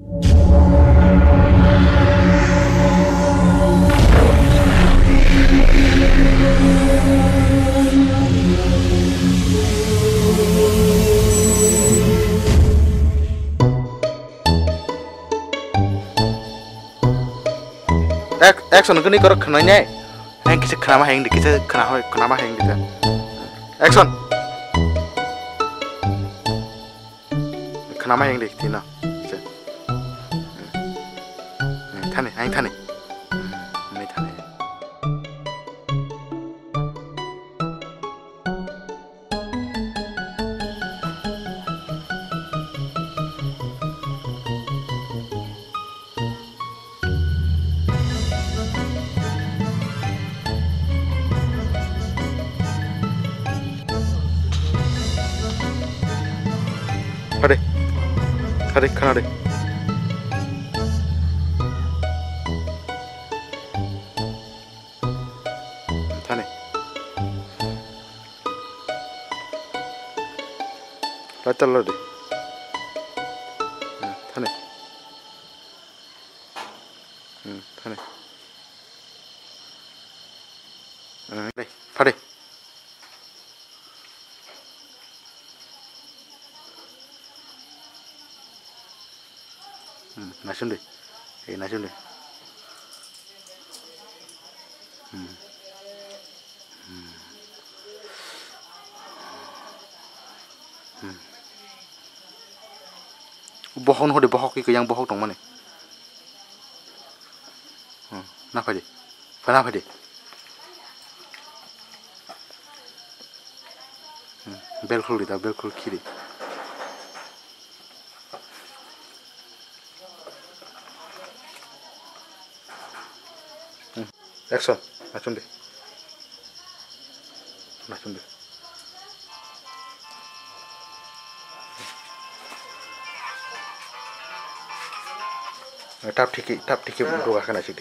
Action cái này có khả năng nhé anh cái khả năng hành thì cái khả năng hành thì action khả năng hành thì nào thân này anh thân này này thân này Hadi khana đi thane ra chalo đi thane thane đây phát đi nasun deh, nasun deh. Bohong hode bohong itu yang bohong dong mana? Napa deh? Kenapa deh? Belkul dah, belkul kiri. Action, nasun deh, nasun deh. Tap tiki doa kena sih deh.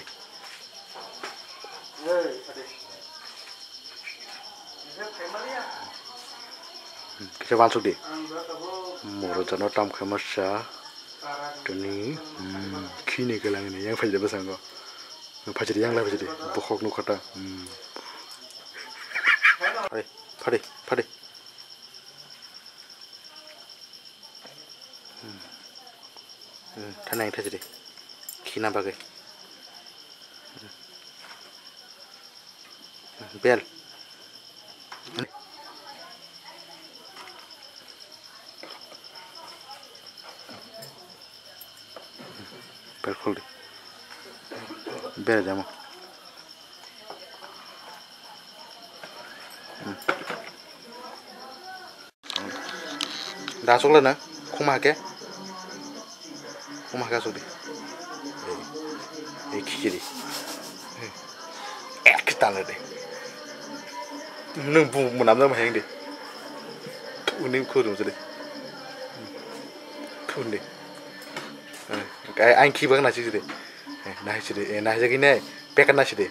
Kita masuk deh. Moro jangan tam kemasya. Tuni, kini kelang ini yang fajar besar kok. Fajar yang lain fajar, bukhok nu kata. Pade. Tanah yang fajar, kina bagai. Bel. Bel khul. Bel jamu. Dah masuk lah na, kumah ke masuk deh. Kiri. Kita lah deh. Nung bu menam nama yang deh. Uning kurung sudah. Tun deh. Kayak angki bang nasi sudah. Nasi deh. Nasi gini, pekan nasi deh.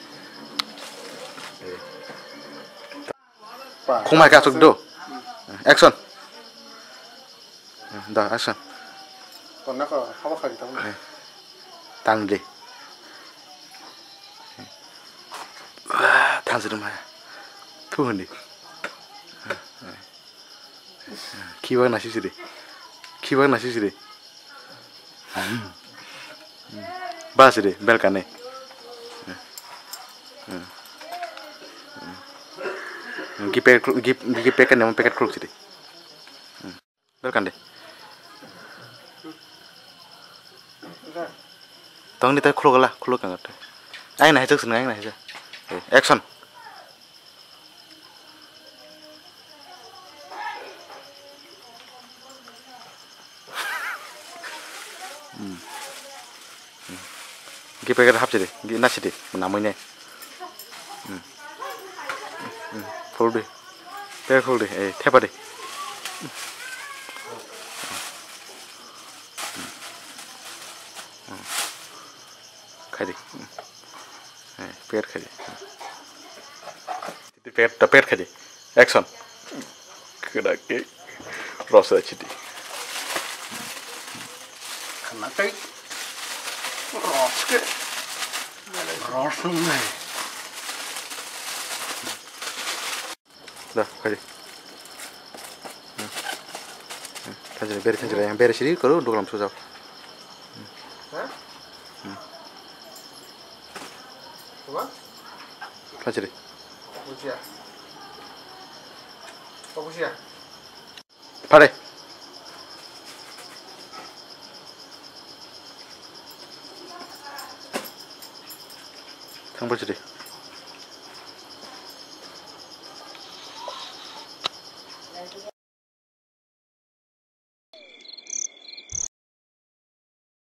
Kumah ke masuk do. Action. Dah action. Còn nó có không có khởi tông này. Tăng đi. Thang sự mà. Thu hơn đi. Khi bác nào xí đi. Khi bác nào xí đi. Ba xí đi, bel cả này. Gipe kan yang paket kruk xí đi. Bel kan deh. Tong ni tay khulok kan ngat. Anh này trước sừng anh này chứ. Action. Ghi pakai hap jadi, ghi nasi deh, namanya. Full deh, pakai full deh, tepa deh. Khai पेट खाई पेट खाई एक्शन कड़ा के रस अच्छी Khả cái rõ cái rõ sung này 자, 가지. 탄지를 베리 탄지를 양 베리 시리 거로 누구랑 소자. hả đúng không 탄지를. Busia Busia 파래. 상벌지리.